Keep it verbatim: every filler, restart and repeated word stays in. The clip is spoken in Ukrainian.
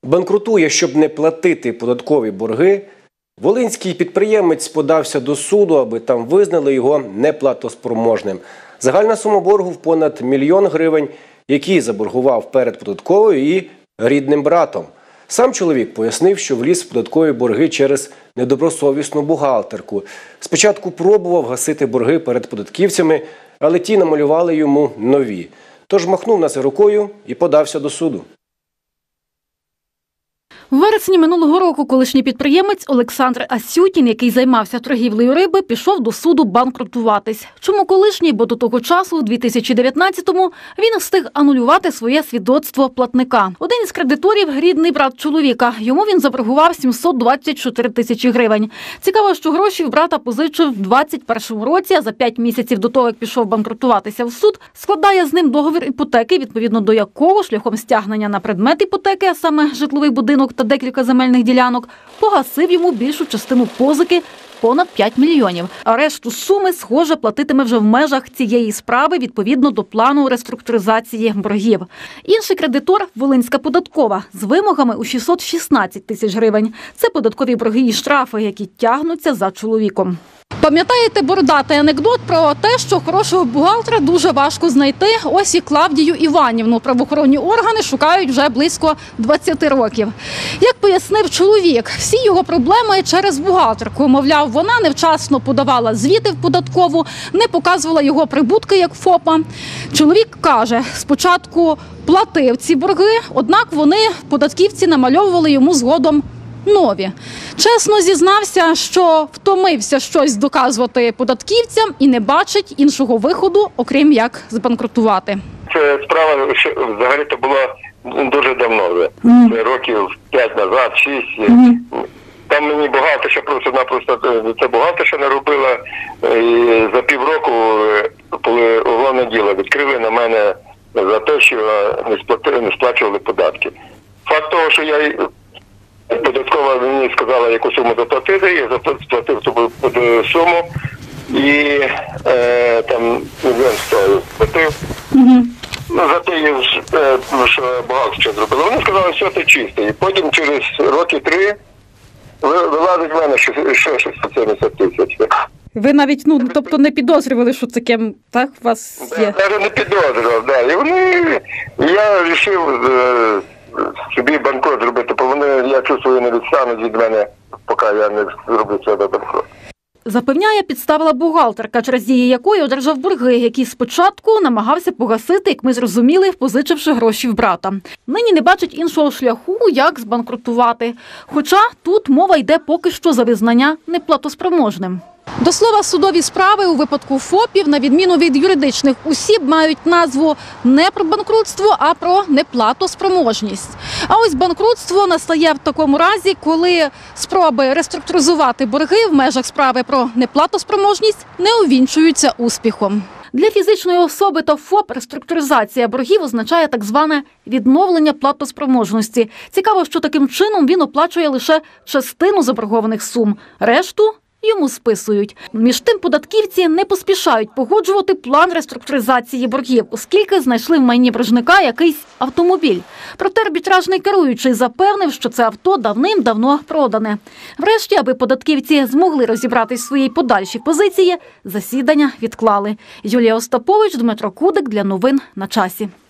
Банкрутує, щоб не платити податкові борги. Волинський підприємець подався до суду, аби там визнали його неплатоспроможним. Загальна сума боргу в понад мільйон гривень, який заборгував перед податковою і рідним братом. Сам чоловік пояснив, що вліз в податкові борги через недобросовісну бухгалтерку. Спочатку пробував гасити борги перед податківцями, але ті намалювали йому нові. Тож махнув на це рукою і подався до суду. В вересні минулого року колишній підприємець Олександр Асютін, який займався торгівлею риби, пішов до суду банкрутуватись. Чому колишній? Бо до того часу, у дві тисячі дев'ятнадцятому, він встиг анулювати своє свідоцтво платника. Один із кредиторів – рідний брат чоловіка. Йому він заборгував сімсот двадцять чотири тисячі гривень. Цікаво, що гроші в брата позичив в двадцять першому році, а за п'ять місяців до того, як пішов банкрутуватися в суд, складає з ним договір іпотеки, відповідно до якого шляхом стягнення на предмет іпотеки, а саме житловий будинок та декілька земельних ділянок, погасив йому більшу частину позики – понад п'ять мільйонів. А решту суми, схоже, платитиме вже в межах цієї справи відповідно до плану реструктуризації боргів. Інший кредитор – Волинська податкова з вимогами у шістсот шістнадцять тисяч гривень. Це податкові борги і штрафи, які тягнуться за чоловіком. Пам'ятаєте бородатий анекдот про те, що хорошого бухгалтера дуже важко знайти? Ось і Клавдію Іванівну правоохоронні органи шукають вже близько двадцяти років. Як пояснив чоловік, всі його проблеми через бухгалтерку. Мовляв, вона невчасно подавала звіти в податкову, не показувала його прибутки як ФОПа. Чоловік каже, спочатку платив ці борги, однак вони, податківці, намальовували йому згодом нові. Чесно зізнався, що втомився щось доказувати податківцям і не бачить іншого виходу, окрім як збанкрутувати. Це справа взагалі-то була дуже давно вже. Mm. Це років п'ять назад, шість. Mm. Там мені бухгалтерша просто-напросто, це бухгалтерша не робила. І за півроку, коли уголовне діло відкрили на мене за те, що не, сплати, не сплачували податки. Факт того, що я податкова мені сказала, яку суму заплатити, я заплатив ту суму і е, там мільйон сплатив. Mm-hmm. Ну, за те, що бухгалтерша зробила. Вони сказали, що це чисто. І потім через роки три вилазить в мене ще шістсот сімдесят тисяч. Ви навіть, ну, тобто не підозрювали, що таке, так, у вас є? Навіть не підозрював, так. І вони, я вирішив собі банкрот зробити, бо вони, я чувствую, не відстануть від мене, поки я не зроблю себе банкрот. Запевняє, підставила бухгалтерка, через дії якої одержав борги, які спочатку намагався погасити, як ми зрозуміли, позичивши гроші в брата. Нині не бачить іншого шляху, як збанкрутувати. Хоча тут мова йде поки що за визнання неплатоспроможним. До слова, судові справи у випадку ФОПів, на відміну від юридичних осіб, мають назву не про банкрутство, а про неплатоспроможність. А ось банкрутство настає в такому разі, коли спроби реструктуризувати борги в межах справи про неплатоспроможність не увінчуються успіхом. Для фізичної особи та ФОП реструктуризація боргів означає так зване відновлення платоспроможності. Цікаво, що таким чином він оплачує лише частину заборгованих сум. Решту йому списують. Між тим, податківці не поспішають погоджувати план реструктуризації боргів, оскільки знайшли в майні боржника якийсь автомобіль. Проте арбітражний керуючий запевнив, що це авто давним-давно продане. Врешті, аби податківці змогли розібратись в своїй подальшій позиції, засідання відклали. Юлія Остапович, Дмитро Кудик для новин на часі.